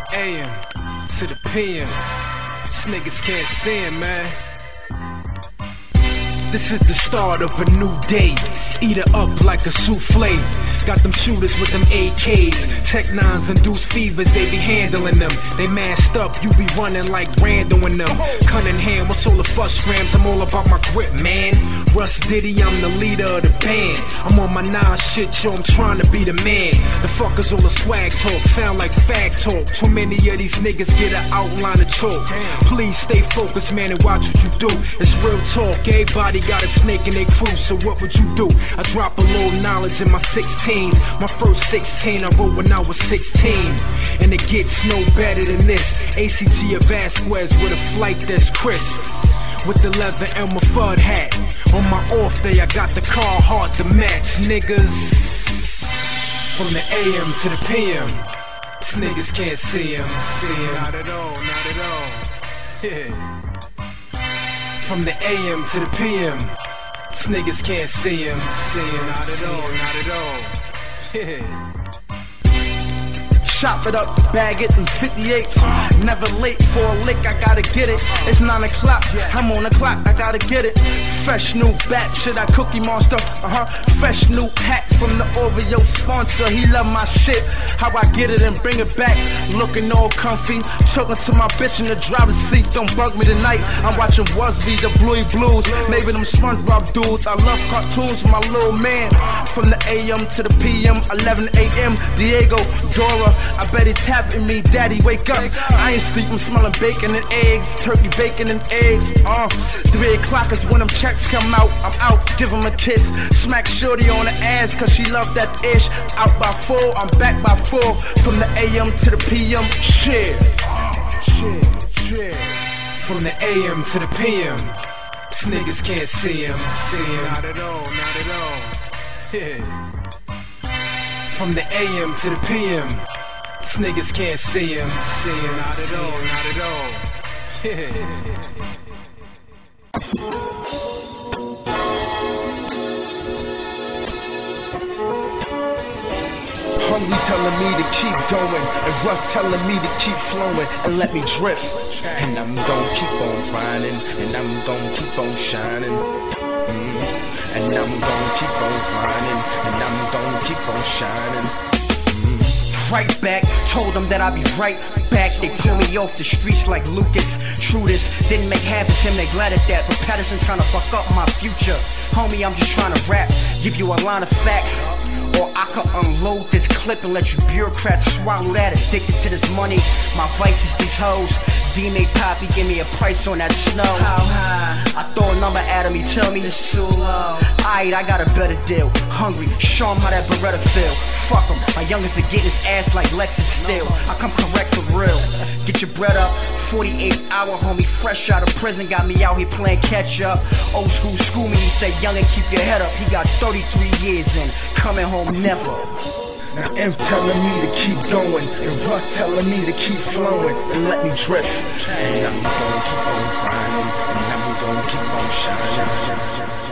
AM to the PM. These niggas can't see him, man. This is the start of a new day. Eat it up like a souffle. Got them shooters with them AKs. Tech 9s induce fevers, they be handling them. They masked up, you be running like Randall in them. Cunningham, what's all the fuss grams? I'm all about my grip, man. Russ Diddy, I'm the leader of the band. I'm on my 9 shit, yo, I'm trying to be the man. The fuckers all the swag talk, sound like fact talk. Too many of these niggas get an outline of chalk. Please stay focused, man, and watch what you do. It's real talk, everybody got a snake in their crew, so what would you do? I drop a little knowledge in my 16s. My first 16 I wrote when I was 16. And it gets no better than this. ACG of Vasquez with a flight that's crisp. With the leather and my FUD hat. On my off day I got the Carhartt to match, niggas. From the AM to the PM. These niggas can't see him. Not at all, not at all. Yeah. From the AM to the PM. These niggas can't see him. Not at all, not at all. Yeah. Chop it up, bag it in 58. Never late for a lick, I gotta get it. It's 9 o'clock, I'm on the clock, I gotta get it. Fresh new batch, shit, I Cookie Monster, Fresh new hat from the Oreo sponsor, he love my shit. How I get it and bring it back, looking all comfy. Talking to my bitch in the driver's seat, don't bug me tonight. I'm watching Wasby, the Bluey Blues, maybe them SpongeBob dudes. I love cartoons, my little man. From the AM to the PM, 11 AM, Diego, Dora. I bet he tapping me, daddy, wake up. I ain't sleep, I'm smelling bacon and eggs. Turkey bacon and eggs, 3 o'clock is when them checks come out. I'm out, give him a kiss. Smack shorty on the ass, cause she love that ish. Out by 4, I'm back by 4. From the AM to the PM, shit. From the AM to the PM. These niggas can't see him. Not at all, not at all. Yeah. From the AM to the PM. These niggas can't see him. Not at all, not at all. Yeah. Hungry telling me to keep going, and Russ telling me to keep flowing, and let me drift. And I'm gon' keep on grinding, and I'm gon' keep on shining. And I'm gon' keep on grinding, and I'm gon' keep on shining. Right back, told them that I'd be right back. They pull me off the streets like Lucas. True this, didn't make half of him, they glad at that. But Patterson trying to fuck up my future. Homie, I'm just trying to rap, give you a line of facts. Or I could unload this clip and let you bureaucrats swallow that. Addicted to this money, my vice is these hoes. D-Made Poppy, give me a price on that snow. How high? I throw a number at him, he tell me it's too low. Aight, I got a better deal. Hungry, show him how that Beretta feel. Fuck him, my youngest are getting his ass like Lexus still. I come correct for real. Get your bread up, 48-hour homie, fresh out of prison. Got me out here playing catch up. Old school me, he said, youngin', keep your head up. He got 33 years in, coming home never. Now Inf telling me to keep going, and Russ telling me to keep flowing, and let me drift. And I'm gon' keep on grinding, and I'm gon' keep on shining.